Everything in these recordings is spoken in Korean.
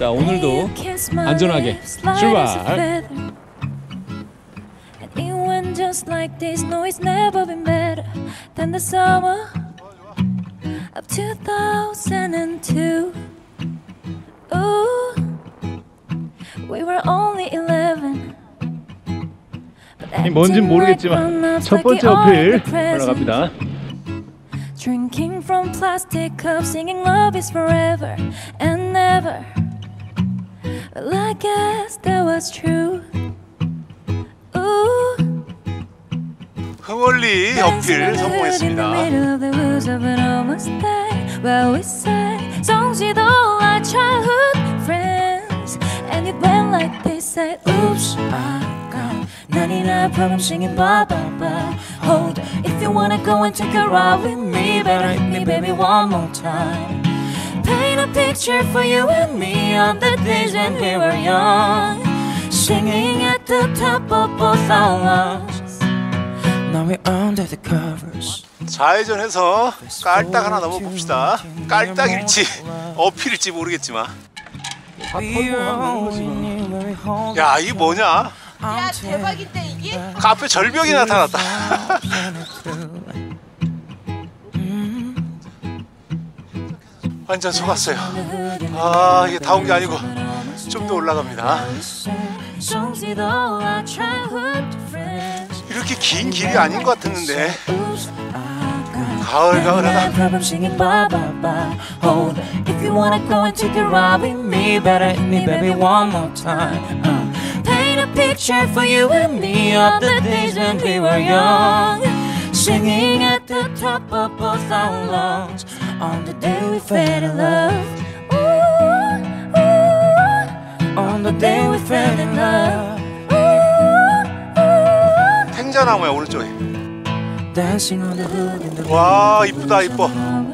자, 오늘도 안전하게 출발. Just like this, no, it's never been better than the summer of 2002. Ooh, we were only 11. 뭔진 모르겠지만 첫 번째 어필 올라갑니다. Drinking from plastic cups, singing love is forever and never. Well, I guess that was true. Ooh. 흥얼리 어필 성공했습니다. Well, we sang songs with all our childhood friends, and it went like this: say, oops, I got 99 problems singing blah blah blah. Hold it, if you wanna go and take a ride with me, better hit me, baby, one more time. Paint a picture for you and me on the days when we were young, singing at the top of both our lungs. Now we're under the covers. 좌회전해서 깔딱 하나 넘어봅시다. 깔딱일지 어필일지 모르겠지만. 야, 이게 뭐냐? 야, 대박인데 이게? 카페 절벽이 나타났다. 완전 속았어요. 아, 이게 다 온 게 아니고 좀 더 올라갑니다. 이렇게 긴 길이 아닌 것 같았는데. 가을가을하다. Paint a picture for you and me of the days when we were young, singing at the top of both our lungs on the day we fell in love. Ooh, ooh, on the day we fell in love. 탱자나무야 오른쪽에. 와, 이쁘다 이뻐.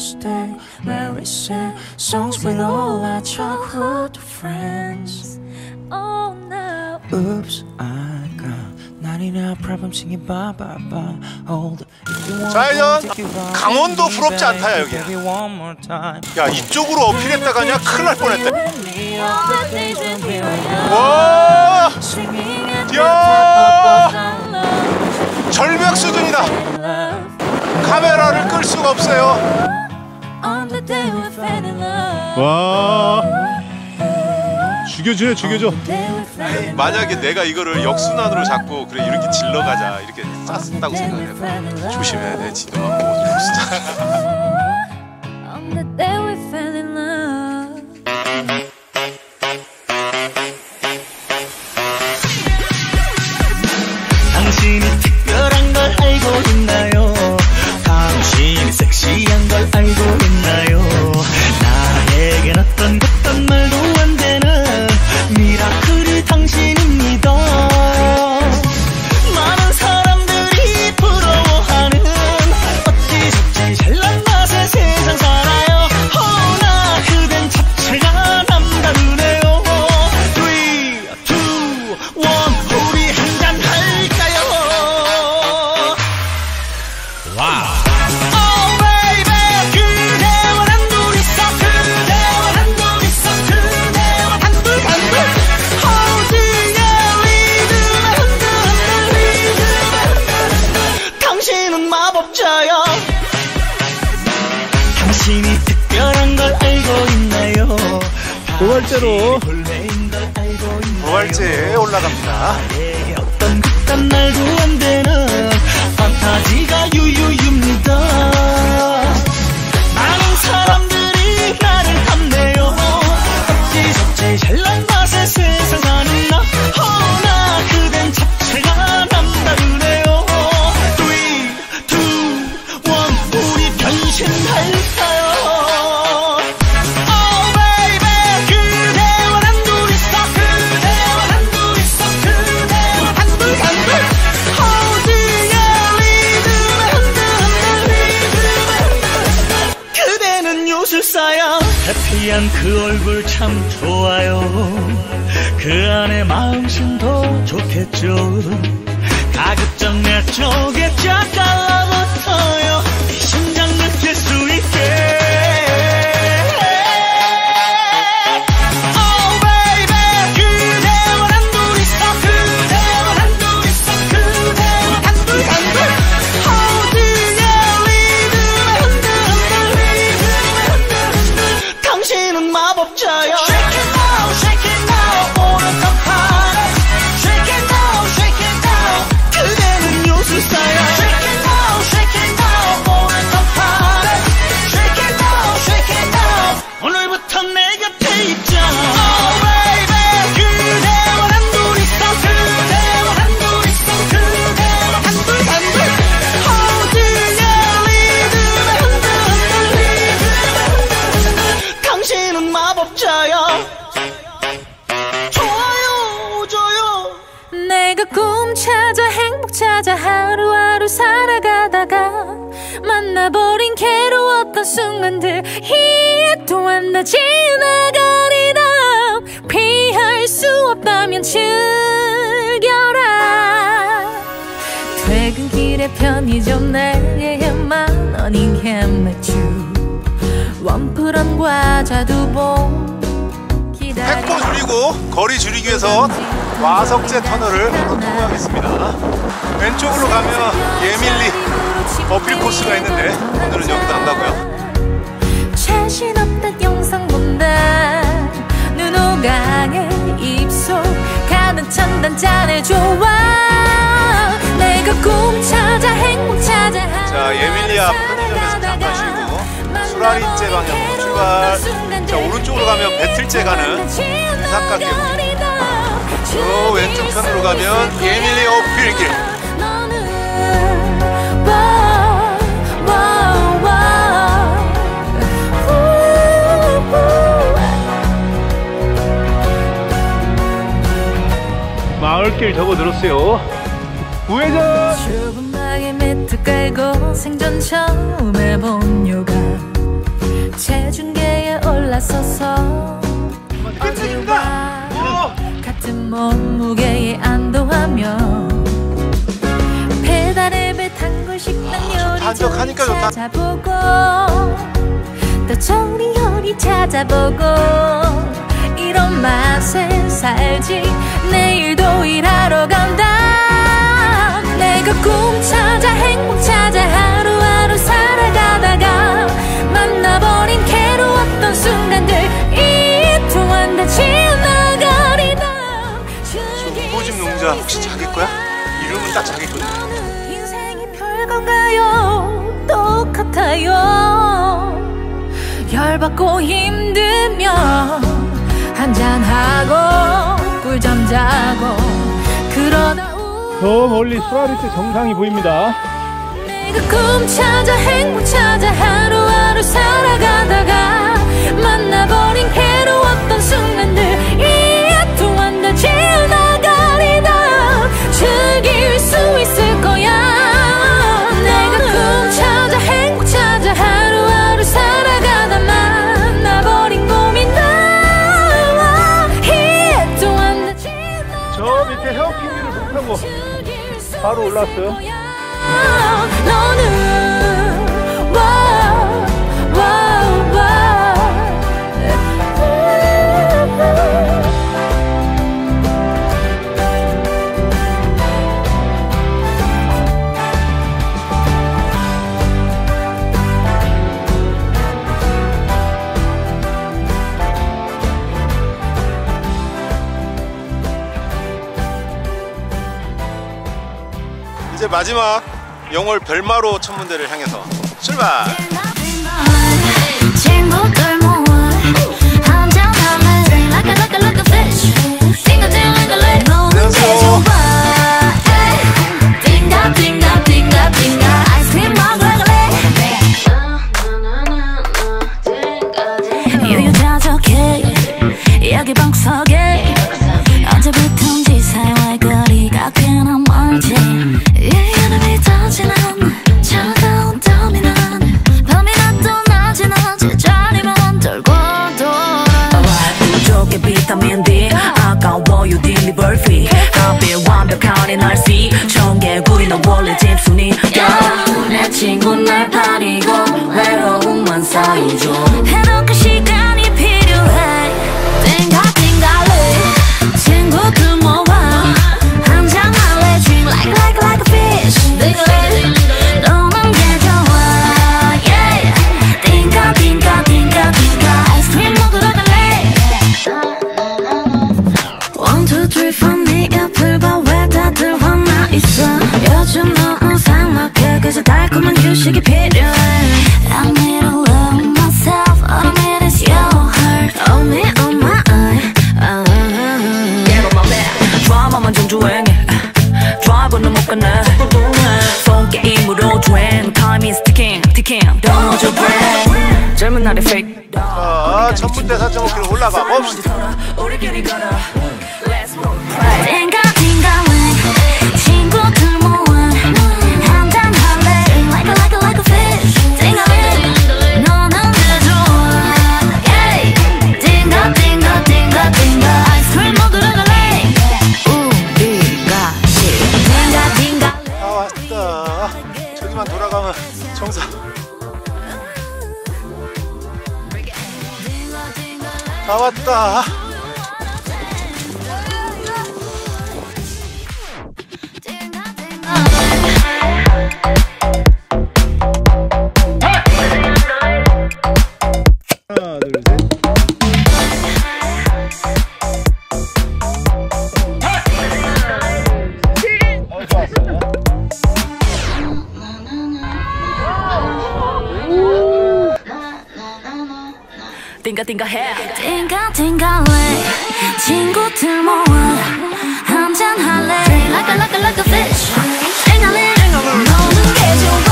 Songs with all our childhood friends. Oh no. Oops, I got 99 problems singing blah blah blah. Hold it. 좌회전. 강원도 부럽지 않다 여기. 야, 이쪽으로 어필했다가냐 큰일 날 뻔했다. 와, 야, 절벽 수준이다. 카메라를 끌 수가 없어요. 와, 죽여주네, 죽여줘. 만약에 내가 이거를 역순환으로 잡고 그래 이렇게 질러가자 이렇게 쌌다고 생각해봐. 조심해야 돼, 진동하고 진짜. 당신이 특별한 걸 알고 있나요? 당신이 섹시한 걸 알고 있나요? 나에겐 어떤 말도 안 되는 미라클이 당신입니다. 많은 사람들이 부러워하는 어찌서 제일 잘난 맛에 세상 살아요. 허나 그댄 자체가 남다르네요. 3, 2, 1 우리 한잔 할까요? 와. 당신이 특별한 걸 알고 있나요? 도발제로 도발제에 올라갑니다. 어떤 그딴 말도 안 되는 판타지가 유유유입니다. 많은 사람들이 나를 탐내요. 어찌서 제일 잘난 맛에 세상 사는 나. 허나 그댄 자체가 남다르네요. 3, 2, 1 우리 변신할까요? 해피한 그 얼굴 참 좋아요. 그 안에 마음씨도 좋겠죠. 가급적 내 쪽에 쫙 달라붙어요. 심장 느낄 수 있게. Oh 하루하루 살아가다가 만나버린 괴로웠던 순간들 이 또한 다 지나가리다. 피할 수 없다면 즐겨라. 퇴근길에 편의점 내에 10,000원인 캔맥주 원푸런 과자 2봉 횡포 줄이고 거리 줄이기 위해서 와석제 터널을 바로 통과하겠습니다. 왼쪽으로 가면 예밀리 어필 코스가 있는데 오늘은 여기도 안 가고요. 자신 없던 영상 본다. 눈 오강에 입속 가득 찬 단짠의 조화. 내가 꿈 찾아 행복 찾아. 자, 예밀리아 편의점에서 잠깐 쉬고 수라리째 방향으로 출발. 자, 오른쪽으로 가면 배틀째 가는 이사카게. 저 왼쪽 편으로 가면 예밀리 어필길. 마을길 접어들었어요. 우회전. 좁은 방에 매트 깔고 생전 처음 해본 요가. 체중계에 올라서서 어제와 같은 몸무게에 안도하며 배달의 배 단골 식당 요리 찾아보고 또 조리 요리 찾아보고 이런 맛에 살지. 내일도 일하러 간다. 내가 꿈 찾아 행복 찾아 하루하루 살아가다가 만나버린 괴로웠던 순간들 이 또한 다 지나가리다. 우보집 농자 혹시 자기 거야? 이름은 딱 자기 건데. 인생이 별건가요? 똑같아요. 열받고 힘들면 한잔하고 꿀잠 자고 그러다 저 멀리 수라리째 정상이 보입니다. 내가 꿈 찾아 행복 찾아 하루하루 살아가다가 만나버린 괴로웠던 순간들 이 또한 다 지나가리다. 즐길 수 있을 거야. 내가 꿈 찾아 행복 찾아 하루하루 살아가다 만나버린 고민들 이 또한 다 지나가리다. 저 밑에 헤어핀기를 못 타고 바로 올랐어요. 너는 와우 와우 와우. 이제 마지막 영월 별마로 천문대를 향해서 출발! 친구들 모아 한잔 할래. like a fish. 띵가띵가래. 노는 게 좋아. 띵가 띵가 띵가 띵가 아이스크림 먹으러 갈래. 유유자적해 여기 방석에 언제부턴지 사이와의 거리가 꽤나 멀지. 이름이 터지는 차가운 땀이 나는 밤이나 또 낮이 낮에 자리만 돌고 돌아. 부족해 비타민 D 아까워요 딜리버리 fee 하필 완벽한 날씨 청개구리는 원래 집순이야. 내 친구 날 버리고 외로움만 쌓이죠. 해놓고 시간이 필요해. 띵가 띵가래. 친구들 모아 한잔 할래. Drink like a fish. 노는 게 좋아. Yeah. 띵가 띵가 띵가 띵가 아이스크림 먹으러 갈래. 1, 2, 3, 4 네 옆을 봐. 왜 다들 화나 있어. 요즘 너무 삭막해. 그래서 달콤한 휴식이 필요해. I need to love myself. All I need is your heart. On me, on my eye. 드라마만 정주행해 드라이버는 못 끝내 폰 게임으로 주행 Time is ticking, ticking Don't hold your breath 젊은 날의 fake 자, 천문대 4.5km 올라가 봅시다. 우리끼리 걸어 Let's go 띵가 띵가 왜 친구들 모아 저기만 돌아가면 정상. 다 왔다. 하나, 둘, 셋. 띵가띵가 해 띵가띵가래 친구들 모아 한잔 할래 Drink like a fish 띵가링 노는 게 좋아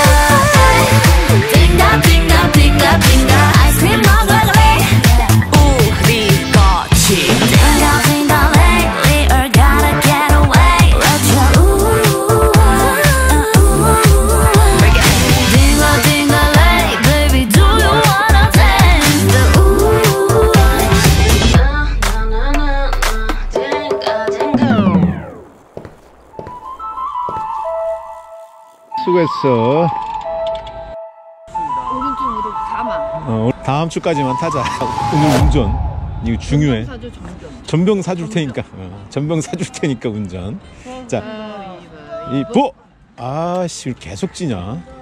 띵가띵가 아이스크림 먹을래 우리 같이 띵가띵가 lately or gotta get away Let's go 띵가띵가 late baby do you wanna dance 수고했어. 오른쪽 무릎 가마. 다음 주까지만 타자. 오늘 운전 이거 중요해. 사주 정전. 전병 사줄 테니까. 전병 사줄 테니까 운전. 자, 이보. 아씨 계속 지냐?